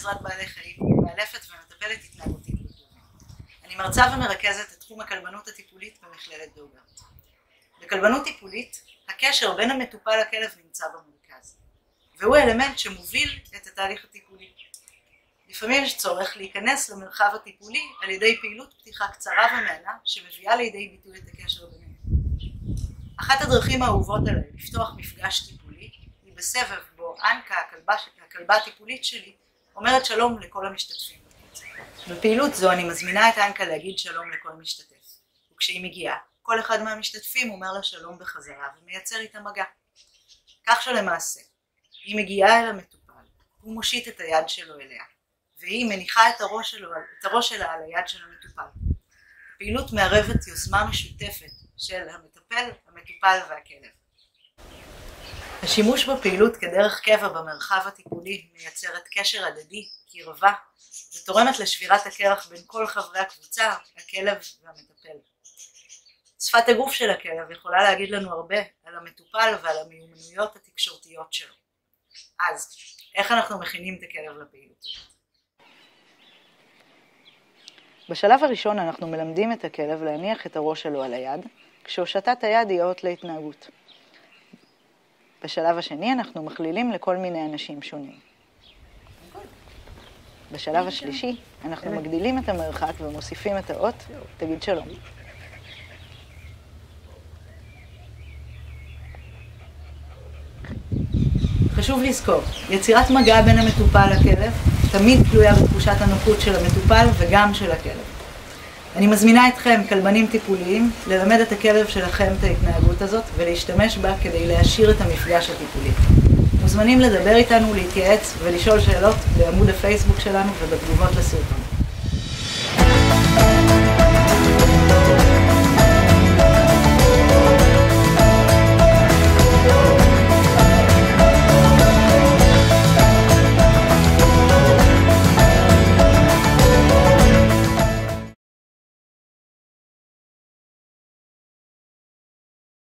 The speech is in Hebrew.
לעזרת בעלי חיים, מאלפת ומטפלת התנהגותית בכלבים. אני מרצה ומרכזת את תחום הכלבנות הטיפולית במכללת דאוגרט. בכלבנות טיפולית, הקשר בין המטופל לכלב נמצא במרכז, והוא האלמנט שמוביל את התהליך הטיפולי. לפעמים יש צורך להיכנס למרחב הטיפולי על ידי פעילות פתיחה קצרה ומהנה שמביאה לידי ביטוי את הקשר ביניהם. אחת הדרכים האהובות עליי לפתוח מפגש טיפולי היא בסבב בו אנקה, הכלבה הטיפולית שלי, אומרת שלום לכל המשתתפים. בפעילות זו אני מזמינה את אנקה להגיד שלום לכל משתתף, וכשהיא מגיעה, כל אחד מהמשתתפים אומר לה שלום בחזרה ומייצר איתה מגע. כך שלמעשה, היא מגיעה אל המטופל, הוא מושיט את היד שלו אליה, והיא מניחה את הראש שלה על היד של המטופל. הפעילות מערבת יוזמה משותפת של המטופל והכלב. השימוש בפעילות כדרך קבע במרחב הטיפולי מייצרת קשר הדדי, קרבה, ותורמת לשבירת הקרח בין כל חברי הקבוצה, הכלב והמטפל. שפת הגוף של הכלב יכולה להגיד לנו הרבה על המטופל ועל המיומנויות התקשורתיות שלו. אז, איך אנחנו מכינים את הכלב לפעילות? בשלב הראשון אנחנו מלמדים את הכלב להניח את הראש שלו על היד, כשהושטת היד היא אות להתנהגות. בשלב השני אנחנו מכלילים לכל מיני אנשים שונים. בשלב השלישי אנחנו מגדילים את המרחק ומוסיפים את האות, תגיד שלום. חשוב לזכור, יצירת מגע בין המטופל לכלב תמיד תלויה בתחושת הנוחות של המטופל וגם של הכלב. אני מזמינה אתכם, כלבנים טיפוליים, ללמד את הכלב שלכם את ההתנהגות הזאת ולהשתמש בה כדי להעשיר את המפגש הטיפולי. מוזמנים לדבר איתנו, להתייעץ ולשאול שאלות בעמוד הפייסבוק שלנו ובתגובות לסרטון.